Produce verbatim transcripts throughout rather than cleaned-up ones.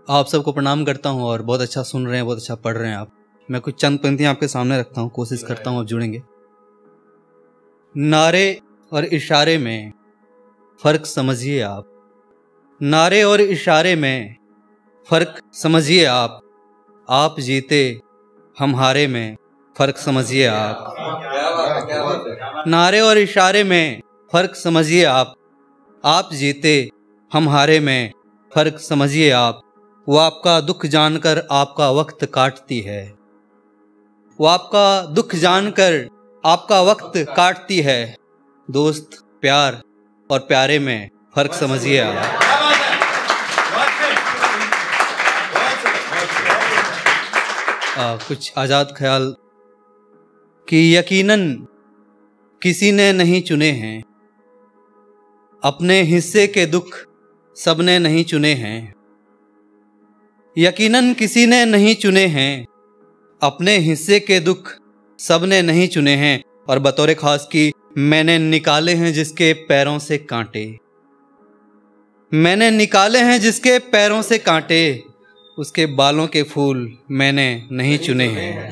आप सबको प्रणाम करता हूँ और बहुत अच्छा सुन रहे हैं, बहुत अच्छा पढ़ रहे हैं आप। मैं कुछ चंद पंक्तियाँ आपके सामने रखता हूँ, कोशिश करता हूँ आप जुड़ेंगे। नारे और इशारे में फ़र्क समझिए आप, नारे और इशारे में फ़र्क समझिए आप, आप जीते हम हारे में फ़र्क समझिए आप। नारे और इशारे में फ़र्क समझिए आप, आप जीते हम हारे में फ़र्क समझिए आप। वो आपका दुख जानकर आपका वक्त काटती है, वो आपका दुख जानकर आपका वक्त काटती है। दोस्त प्यार और प्यारे में फ़र्क समझिए आप। आ, कुछ आज़ाद ख्याल कि यकीनन किसी ने नहीं चुने हैं, अपने हिस्से के दुख सबने नहीं चुने हैं। यकीनन किसी ने नहीं चुने हैं, अपने हिस्से के दुख सबने नहीं चुने हैं। और बतौर खास की मैंने निकाले हैं जिसके पैरों से कांटे, मैंने निकाले हैं जिसके पैरों से कांटे, उसके बालों के फूल मैंने नहीं चुने हैं।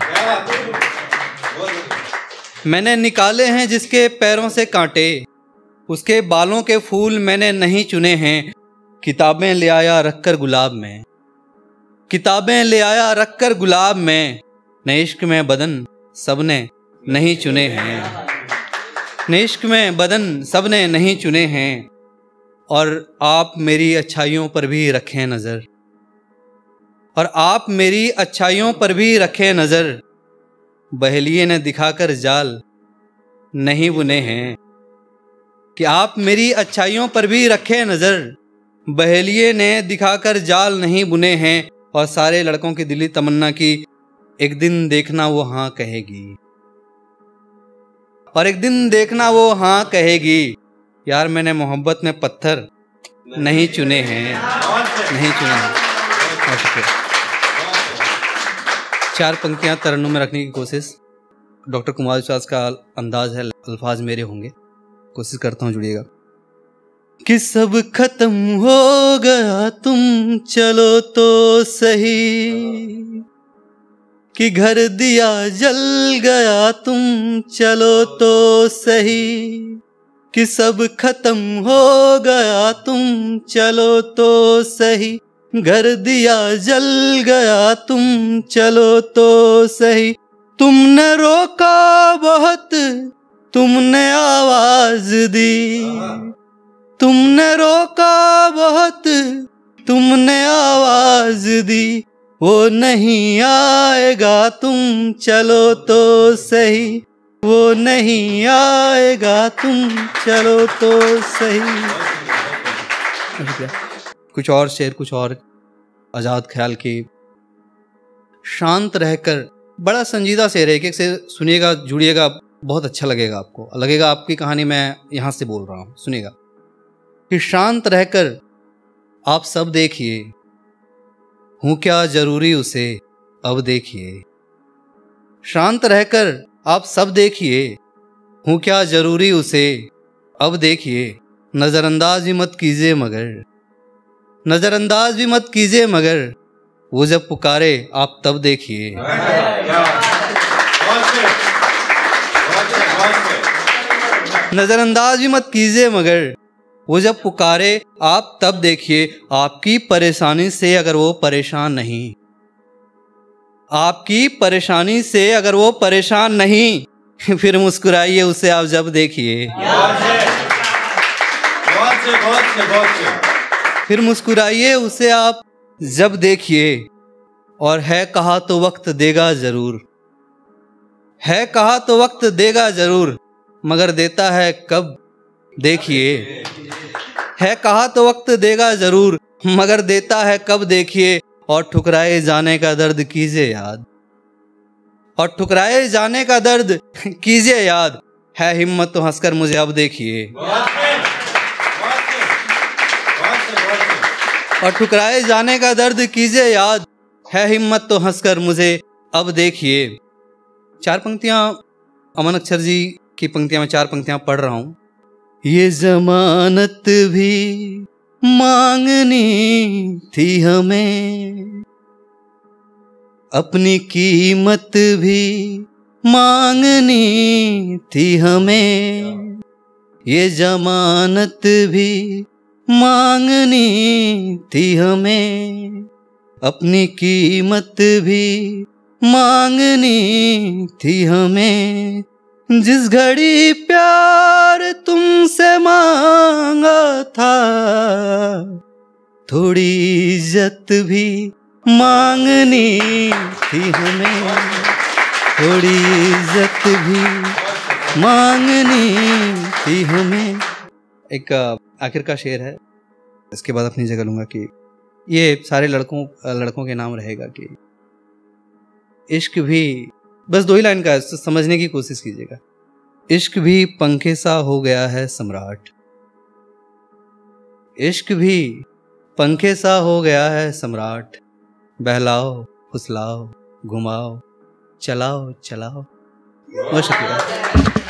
मैंने निकाले हैं जिसके पैरों से कांटे, उसके बालों के फूल मैंने नहीं चुने हैं। किताबें ले आया रखकर गुलाब में, किताबें ले आया रखकर गुलाब में, न इश्क में बदन सबने नहीं चुने हैं, न इश्क में बदन सबने नहीं चुने हैं। और आप मेरी अच्छाइयों पर भी रखें नज़र, और आप मेरी अच्छाइयों पर भी रखें नज़र, बहेलिये ने दिखाकर जाल नहीं बुने हैं। कि आप मेरी अच्छाइयों पर भी रखें नज़र, बहेलिये ने दिखाकर जाल नहीं बुने हैं। और सारे लड़कों की दिली तमन्ना की एक दिन देखना वो हाँ कहेगी, और एक दिन देखना वो हाँ कहेगी। यार मैंने मोहब्बत में पत्थर नहीं चुने हैं, नहीं चुने हैं। चार पंक्तियां तरन्नुम में रखने की कोशिश। डॉक्टर कुमार विश्वास का अंदाज है, अल्फाज मेरे होंगे, कोशिश करता हूँ जुड़िएगा। कि सब खत्म हो गया तुम चलो तो सही, कि घर दिया जल गया तुम चलो तो सही, कि सब खत्म हो गया तुम चलो तो सही, घर दिया जल गया तुम चलो तो सही। तुमने रोका बहुत तुमने आवाज दी, तुमने रोका बहुत तुमने आवाज दी, वो नहीं आएगा तुम चलो तो सही, वो नहीं आएगा तुम चलो तो सही। कुछ और शेर, कुछ और आज़ाद ख्याल की। शांत रहकर, बड़ा संजीदा शेर है, एक एक से सुनिएगा, जुड़िएगा, बहुत अच्छा लगेगा आपको, लगेगा आपकी कहानी मैं यहाँ से बोल रहा हूँ। सुनिएगा कि शांत रहकर आप सब देखिए, हूँ क्या जरूरी उसे अब देखिए। शांत रहकर आप सब देखिए, हूँ क्या जरूरी उसे अब देखिए। नज़रअंदाज भी मत कीजिए मगर, नज़रअंदाज भी मत कीजिए मगर, वो जब पुकारे आप तब देखिए। नज़रअंदाज भी मत कीजिए मगर, वो जब पुकारे आप तब देखिए। आपकी परेशानी से अगर वो परेशान नहीं, आपकी परेशानी से अगर वो परेशान नहीं, फिर मुस्कुराइए उसे आप जब देखिए। फिर मुस्कुराइए उसे आप जब देखिए। और है कहा तो वक्त देगा जरूर, है कहा तो वक्त देगा जरूर, मगर देता है कब देखिए। है कहा तो वक्त देगा जरूर, मगर देता है कब देखिए। और ठुकराए जाने का दर्द कीजिए याद, और ठुकराए जाने का दर्द कीजिए याद, है हिम्मत तो हंसकर मुझे अब देखिए। और ठुकराए जाने का दर्द कीजिए याद, है हिम्मत तो हंसकर मुझे अब देखिए। चार पंक्तियां अमन अक्षर जी की पंक्तियां, मैं चार पंक्तियां पढ़ रहा हूं। ये जमानत भी मांगनी थी हमें, अपनी कीमत भी मांगनी थी हमें, ये जमानत भी मांगनी थी हमें, अपनी कीमत भी मांगनी थी हमें। जिस घड़ी प्यार तुमसे मांगा था, थोड़ी इज्जत भी मांगनी थी हमें, थोड़ी इज्जत भी मांगनी थी हमें। एक आखिर का शेर है, इसके बाद अपनी जगह लूंगा कि ये सारे लड़कों लड़कों के नाम रहेगा कि इश्क भी, बस दो ही लाइन का है, समझने की कोशिश कीजिएगा। इश्क भी पंखे सा हो गया है सम्राट, इश्क भी पंखे सा हो गया है सम्राट, बहलाओ फुसलाओ घुमाओ चलाओ चलाओ। बहुत शुक्रिया।